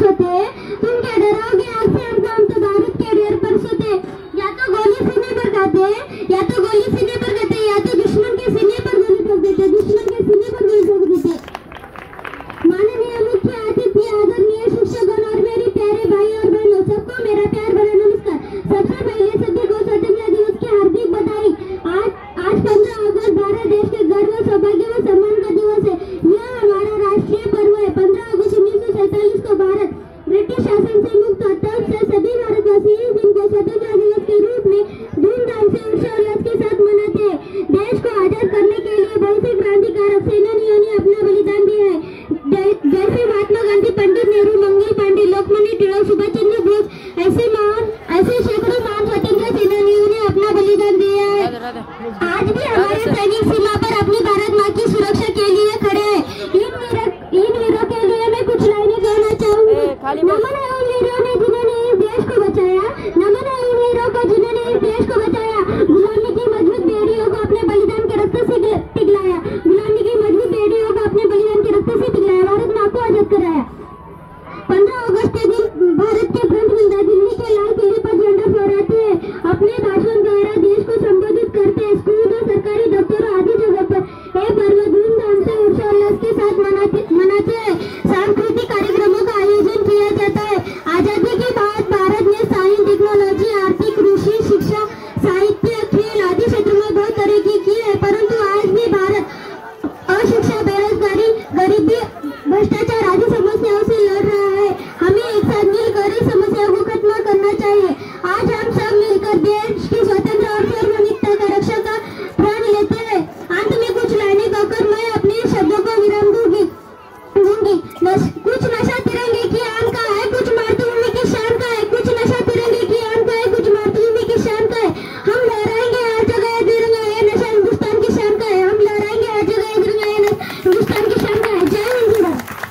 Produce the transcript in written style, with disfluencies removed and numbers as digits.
सोते, तुम क्या डरोगे आग से? हम तो भारत के डेर पर सोते। या तो गोली सीने पर खाते, या तो गोली सीने पर खाते, या तो दुश्मन के सीने पर गोली ठोक देते, दुश्मन के सीने पर गोली ठोक देते। माननीय मुख्य अतिथि, आदरणीय शिक्षकगण और मेरे प्यारे भाई और बहनों, सबको मेरा प्यार भरा नमस्कार। सबसे पहले सभी को स्वतंत्रता दिवस की हार्दिक बधाई। आज 15 अगस्त भारत देश के गर्व, सौभाग्य व सम्मान का दिवस है। यह हमारा राष्ट्रीय पर्व है। 15 अगस्त 1947 को भारत ब्रिटिश शासन से मुक्त हुआ। तब से सभी भारतवासी इस दिन को स्वतंत्रता दिवस के रूप में धूमधाम से हर्षोल्लास के साथ मनाते हैं। देश को आजाद करने के लिए बहुत से क्रांतिकारक सेनानियों ने अपना बलिदान दिया है, जैसे महात्मा गांधी, पंडित नेहरू, मंगल पांडे, लोकमान्य तिलक, सुभाष चंद्र बोस। ऐसे सैकड़ों महान स्वतंत्रता सेनानियों ने अपना बलिदान दिया है। आज भी हमारे सैनिक सीमा पर अपनी भारत माँ की सुरक्षा के लिए खड़े हैं। इन वीरों के लिए मैं कुछ लाइनें कहना चाहूंगी। नमन है उन वीरों ने जिन्होंने इस देश को बचाया, नमन है उन वीरों को जिन्होंने इस देश को बचाया। गुलामी की मजबूत बेड़ियों को अपने बलिदान के रक्त से पिघलाया, गुलामी की मजबूत बेड़ियों को अपने बलिदान के रक्त से पिघलाया, भारत माँ को आजाद कराया। 15 अगस्त के दिन भारत के फ्रंट दिल्ली के लाल किले पर झंडा फहराते हैं। अपने भाषण